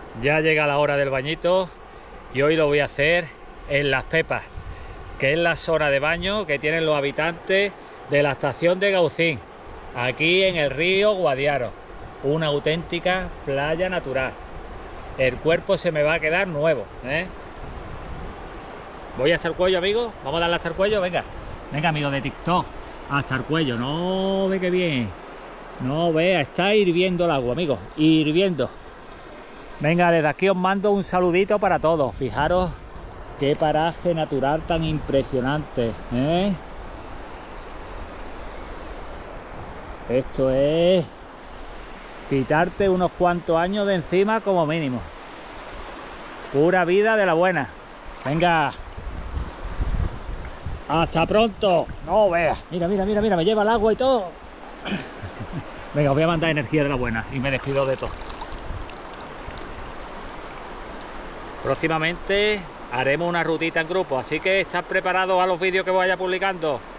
Ya llega la hora del bañito y hoy lo voy a hacer en Las Pepas, que es la zona de baño que tienen los habitantes de la estación de Gaucín, aquí en el río Guadiaro. Una auténtica playa natural. El cuerpo se me va a quedar nuevo, ¿eh? Voy hasta el cuello, amigos. Vamos a darle hasta el cuello, venga. Venga, amigos de TikTok, hasta el cuello. No ve que bien. No vea, está hirviendo el agua, amigos, hirviendo. Venga, desde aquí os mando un saludito para todos. Fijaros qué paraje natural tan impresionante, ¿eh? Esto es quitarte unos cuantos años de encima como mínimo. Pura vida de la buena. Venga. Hasta pronto. No veas. Mira, mira, mira, mira, me lleva el agua y todo. Venga, os voy a mandar energía de la buena y me despido de todo. Próximamente haremos una rutita en grupo, así que estad preparados a los vídeos que vaya publicando.